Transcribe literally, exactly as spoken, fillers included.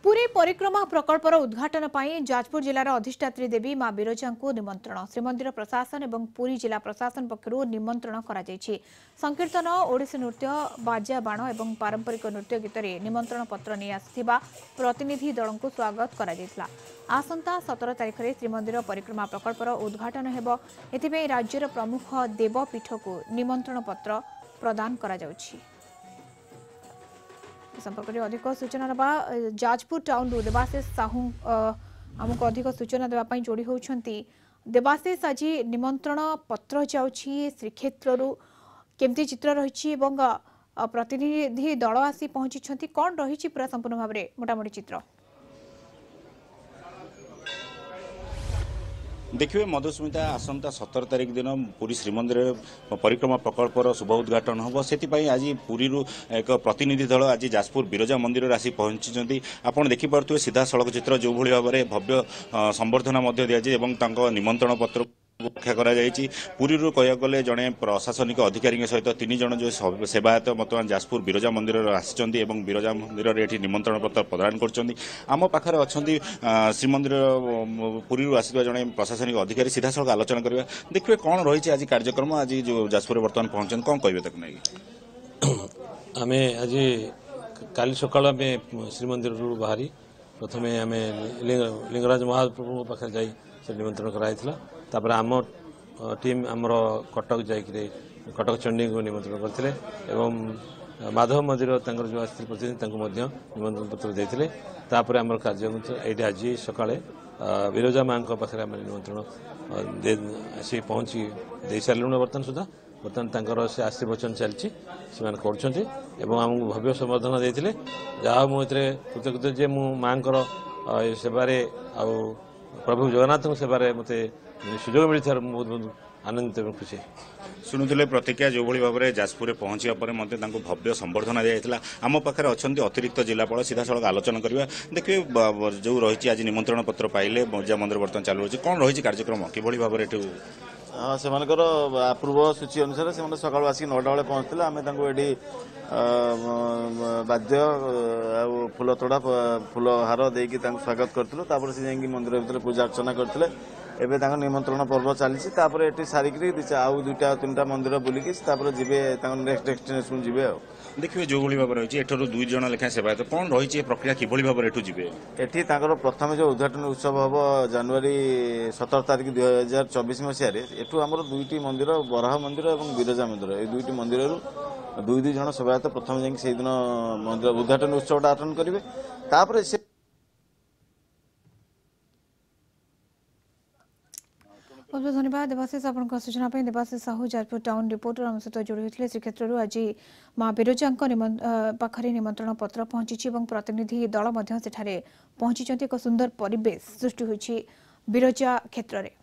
पुरी परिक्रमा प्रकल्पर उद्घाटन पर जाजपुर जिलार अधिष्ठात्री देवी मां बिरजा को निमंत्रण श्रीमंदिर प्रशासन और पुरी जिला प्रशासन पक्षर निमंत्रण करा जायछि। संकीर्तन ओडिसी नृत्य बाजा बाण और पारंपरिक नृत्य गीत निमंत्रण पत्र नहीं आसिथिबा प्रतिनिधि दल को स्वागत करा जायतिला। आसंता सतर तारिख में श्रीमंदिर परिक्रमा प्रकल्पर उद्घाटन हेबो। एथिबे राज्यर प्रमुख देवपीठ को निमंत्रण पत्र प्रदान करा जाउछि। संपर्क में अधिक सूचना ना जाजपुर टाउन रु देवाशीष साहू आमको अधिक सूचना देवाई जोड़ी होती। देवाशीष आज निमंत्रण पत्र जाऊँगी श्रीक्षेत्र केमती चित्र रही प्रतिनिधि दल आसी पहुंची कौन रही पूरा संपूर्ण भाव में मोटामोटी चित्र देखिए मधुस्मिता आसंता सतर तारिख दिन पुरी श्रीमंदिर परिक्रमा प्रकल्पर शुभ उद्घाटन हम से आज पुरी एक प्रतिनिधि दल आज जाजपुर बिरजा मंदिर आसी पहुंची। आपड़ देखिपे सीधा सड़क चित्र जो भाई भाव में भव्य संबर्धना दी निमंत्रण पत्र व्याख्या करा जायछि। पुरी कह गले जड़े प्रशासनिक अधिकारी सहित तीन जन जो सेवायत बर्तमान जाजपुर बिरजा मंदिर आसी बिरजा मंदिर ये निमंत्रण पत्र प्रदान कर आम पाखे अच्छा श्रीमंदिर पुरी आसवा जड़े प्रशासनिक अधिकारी सीधा सड़क आलोचना करवा देखिए कौन रही आज कार्यक्रम आज जो जाजपुर बर्तमान पहुंचे कौन कहे तक नहीं आम आज काली सका श्रीमंदिर बाहरी प्रथम आम लिंगराज महाप्रभु पाखे जा निमंत्रण कराई तापर आम टीम आमर कटक जाकि कटक चंडी को निमंत्रण करते एवं माधव मंदिर जो आसते प्रतिनिधि निमंत्रण पत्र देते तापर आम कार्य ये आज सका बिरजा माँ पाखे आम निमंत्रण आसी पहुँची दे सारे बर्तमान सुधा बर्तमान से आशीर्वचन चलती आमको भव्य संबर्धना देते जहाँ मुझे कृतज्ञ जे मु माँ सेवारे आ प्रभु जगन्नाथ सेवारे मत सुजोग मिलता बहुत बहुत आनंदित और खुशी शुणुले प्रतिक्रिया जो भाई भाव में जाजपुर पहुंचा पर भव्य संबर्धना दिया आम पाखे अच्छा अतिरिक्त जिलापाल सीधा सड़क आलोचना करवा देखिए जो रही आज निमंत्रण पत्र पाइले बिरजा मंदिर बर्तमान चालू रही कौन रही कार्यक्रम किभली भाव में हाँ से पूर्व सूची अनुसार से सकाल आसिक नौटा बेले पहुँचते आम ये बाध्य फूल तोड़ा फूल हार देकी स्वागत करूँ से जाकि मंदिर भर पूजा अर्चना करते एबे निमंत्रण पर्व चली ये सारिक आउ दुईटा तीन टा मंदिर बुलिकी जी नेक्स्ट डेस्टिनेशन जी देखिए जो भाई भाव रही एठू दुई जन लेखा सेवायत तो कौन रही प्रक्रिया किभली भाव में जी एठी प्रथम जो उद्घाटन उत्सव हम जनवरी सतर तारिख दुई हजार चौबीस मसीह एठू आम दुईटी मंदिर बराह मंदिर और बिरजा मंदिर ये दुईटी मंदिर दुई दुई जन सेवायत प्रथम जाकि दिन मंदिर उद्घाटन उत्सव अटेंड करेंगे तापर से बहुत बहुत धन्यवाद देवाशीष आपन सूचना देवाशीष साहू जाजपुर टाउन रिपोर्टर आम सहित जोड़ी होते श्रीक्षेत्र आज मां बिरजा पाखरे निमंत्रण पत्र पहुंची प्रतिनिधि दल पहुंची एक सुंदर परिवेश सृष्टि होती बिरजा क्षेत्र में।